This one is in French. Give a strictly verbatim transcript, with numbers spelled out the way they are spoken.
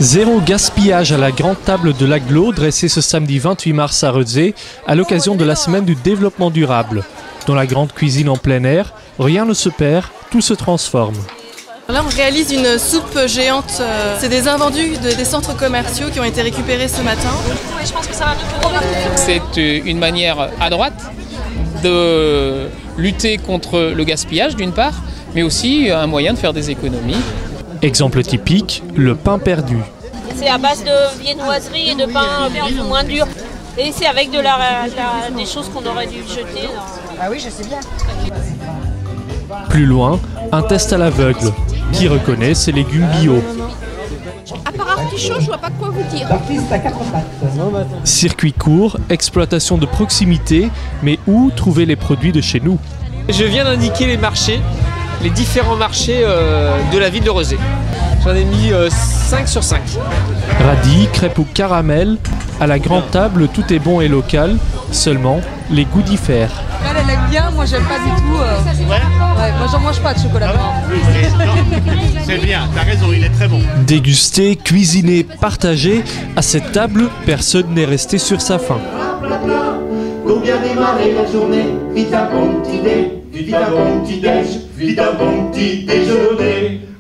Zéro gaspillage à la grande table de l'Aglo dressée ce samedi vingt-huit mars à Rezé à l'occasion de la semaine du développement durable. Dans la grande cuisine en plein air, rien ne se perd, tout se transforme. Là, on réalise une soupe géante. C'est des invendus de, des centres commerciaux qui ont été récupérés ce matin. Je pense que ça va nous convaincre. C'est une manière à droite de lutter contre le gaspillage d'une part, mais aussi un moyen de faire des économies. Exemple typique, le pain perdu. C'est à base de viennoiserie et de pain plus ou moins dur. Et c'est avec de la, la, des choses qu'on aurait dû jeter. Ah oui, je sais bien. Plus loin, un test à l'aveugle, qui reconnaît ses légumes bio. À part artichaut, je vois pas quoi vous dire. Circuit court, exploitation de proximité, mais où trouver les produits de chez nous? Je viens d'indiquer les marchés, les différents marchés euh, de la ville de Rezé. J'en ai mis euh, cinq sur cinq. Radis, crêpes ou caramel, à la grande table tout est bon et local, seulement les goûts diffèrent. Elle, elle aime bien, moi j'aime pas du tout. Euh... Ouais. Ouais, moi j'en mange pas de chocolat blanc. C'est bien, t'as raison, il est très bon. Déguster, cuisiner, partager, à cette table, personne n'est resté sur sa faim. Pour bien démarrer la journée, vite un bon petit dé, vite un bon petit déj, vite un bon petit déjeuner.